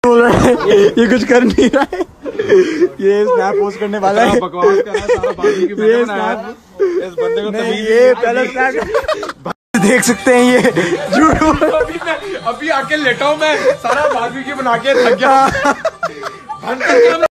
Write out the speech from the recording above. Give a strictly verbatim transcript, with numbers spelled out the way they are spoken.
बोल रहा है, ये कुछ कर नहीं रहा है, ये स्नैप पोस्ट करने वाला है। बकवास कर रहा है सारा बाकी की ये स्नैप इस बंदे को नहीं, ये पहले स्नैप देख सकते हैं ये झूठ। अभी मैं अभी आके लेटा हूँ मैं सारा बारबी की बना के थक गया।